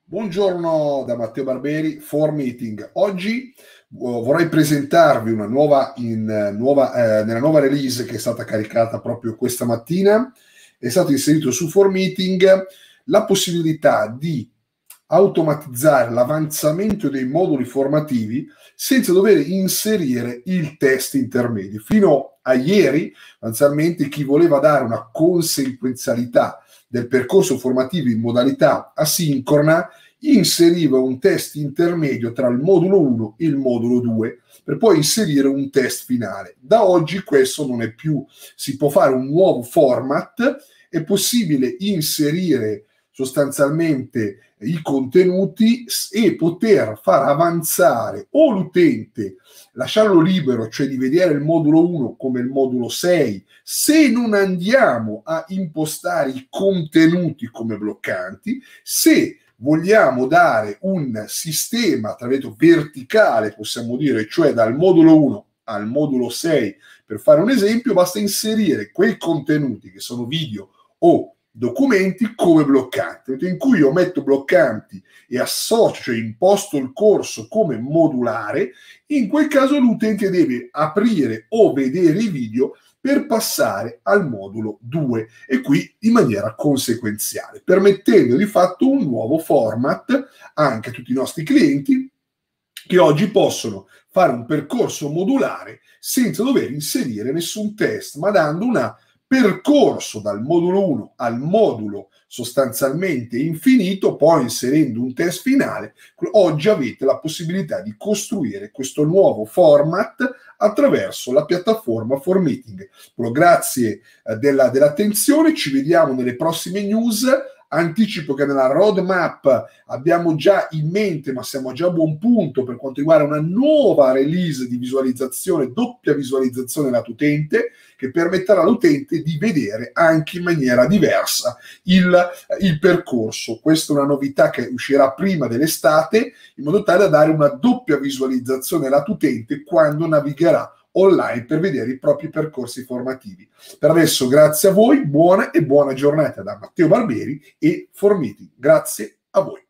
Buongiorno da Matteo Barberi, For Meeting. Oggi vorrei presentarvi nella nuova release che è stata caricata proprio questa mattina. È stato inserito su For Meeting la possibilità di automatizzare l'avanzamento dei moduli formativi senza dover inserire il test intermedio. Fino a ieri, sostanzialmente, chi voleva dare una conseguenzialità del percorso formativo in modalità asincrona inseriva un test intermedio tra il modulo 1 e il modulo 2 per poi inserire un test finale. Da oggi questo non è più, si può fare un nuovo format, è possibile inserire sostanzialmente i contenuti e poter far avanzare o l'utente, lasciarlo libero, cioè di vedere il modulo 1 come il modulo 6, se non andiamo a impostare i contenuti come bloccanti, se vogliamo dare un sistema attraverso verticale, possiamo dire, cioè dal modulo 1 al modulo 6, per fare un esempio, basta inserire quei contenuti che sono video o documenti come bloccanti. In cui io metto bloccanti e associo, cioè imposto il corso come modulare, in quel caso l'utente deve aprire o vedere i video per passare al modulo 2 e qui in maniera conseguenziale, permettendo di fatto un nuovo format anche a tutti i nostri clienti che oggi possono fare un percorso modulare senza dover inserire nessun test, ma dando un percorso dal modulo 1 al modulo sostanzialmente infinito, poi inserendo un test finale. Oggi avete la possibilità di costruire questo nuovo format attraverso la piattaforma For Meeting. Grazie dell'attenzione, ci vediamo nelle prossime news. Anticipo che nella roadmap abbiamo già in mente, ma siamo già a buon punto per quanto riguarda una nuova release di visualizzazione, doppia visualizzazione lato utente, che permetterà all'utente di vedere anche in maniera diversa il percorso. Questa è una novità che uscirà prima dell'estate, in modo tale da dare una doppia visualizzazione lato utente quando navigherà online per vedere i propri percorsi formativi. Per adesso grazie a voi, buona giornata da Matteo Barberi e For Meeting. Grazie a voi.